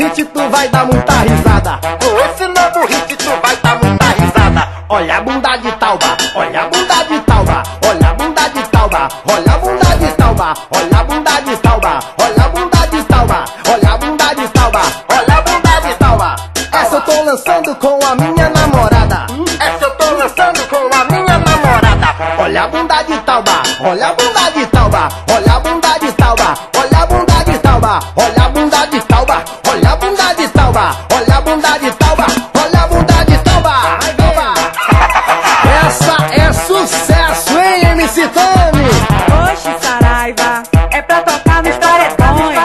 hit tu vai dar muita risada. Com esse novo hit tu vai dar muita risada. Olha a bunda de Tauba, olha a bunda de Tauba, olha a bunda de Tauba, olha a bunda de Tauba, olha a bunda de Tauba, olha a bunda de Tauba, olha a bunda de Tauba, olha a bunda de Tauba. Essa eu tô lançando com a minha namorada. Essa eu tô lançando com a minha namorada. Olha a bunda de Tauba, olha a bunda de Tauba, olha a bunda de Tauba, olha a bunda de Tauba, olha a bunda de Tauba, olha a bunda de Tauba, olha a bunda de Tauba, olha a bunda de Tauba. Essa é sucesso, hein, MC Tami? Oxe, Saraiva, é pra tocar nos paredões.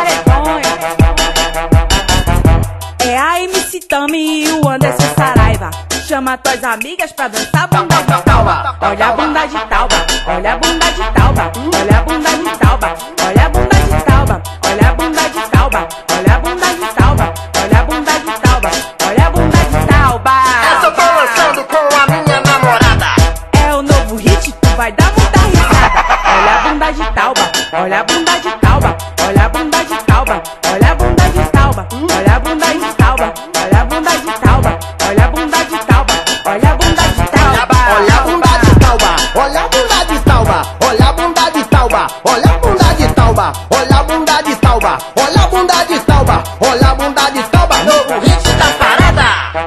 É a MC Tami e o Anderson Saraiva. Chama tuas amigas pra dançar bunda de Tauba. Olha a bunda de Tauba, olha a bunda de Tauba, olha a bunda de Tauba, olha a bunda de Tauba, olha a bunda de Tauba, olha a bunda de Tauba, olha a bunda de Tauba, olha a bunda de Tauba. Essa eu tô lançando com a minha namorada. É o novo hit, tu vai dar muita risada. Olha a bunda de Tauba, olha a bunda de Tauba, olha a bunda de Tauba, olha a bunda de Tauba, olha a bunda de Tauba, olha a bunda de Tauba, olha a bunda de Tauba, olha a bunda de Tauba. Olha a bunda de Tauba, olha a bunda de Tauba, olha a bunda de Tauba, olha a bunda de Tauba, olha a bunda de Tauba, olha a bunda de Tauba, olha a bunda de Tauba. Novo hit da parada.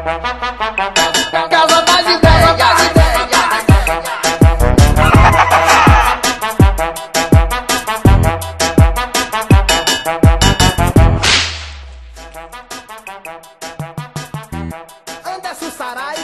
Casa das ideias, das ideias. Anderson Saraiva.